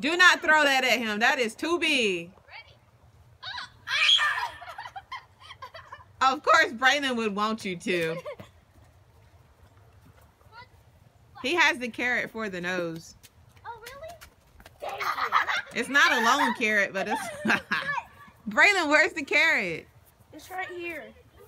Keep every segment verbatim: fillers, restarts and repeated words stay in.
Do not throw that at him. That is too big. Of course, Braylon would want you to. He has the carrot for the nose. Oh, really? It's not a lone carrot, but it's... Braylon, where's the carrot? It's right here.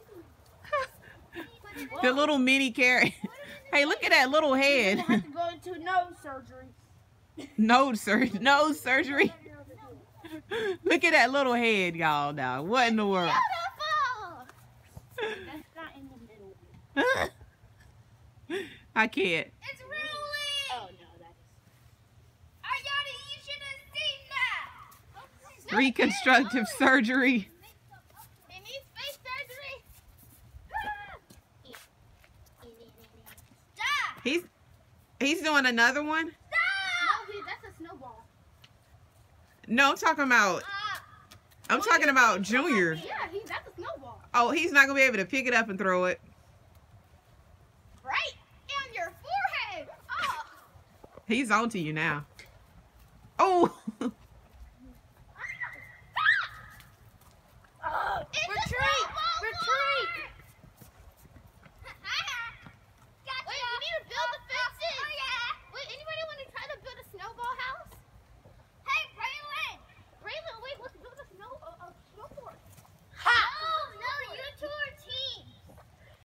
The little mini carrot. Hey, look at that little head. I have to go into nose surgery. Nose surgery. Nose surgery. Look at that little head, y'all. Now, what in the world? Beautiful. That's not in the middle. I can't. It's rolling. Oh no, that is. Ayana, you should have seen that. Reconstructive surgery. It needs face surgery. Stop. He's he's doing another one. Stop. No, he, that's a snowball. No, I'm talking about. I'm talking about Junior. Yeah, he, that's a snowball. Oh, he's not gonna be able to pick it up and throw it. Right on your forehead. Oh. He's on to you now.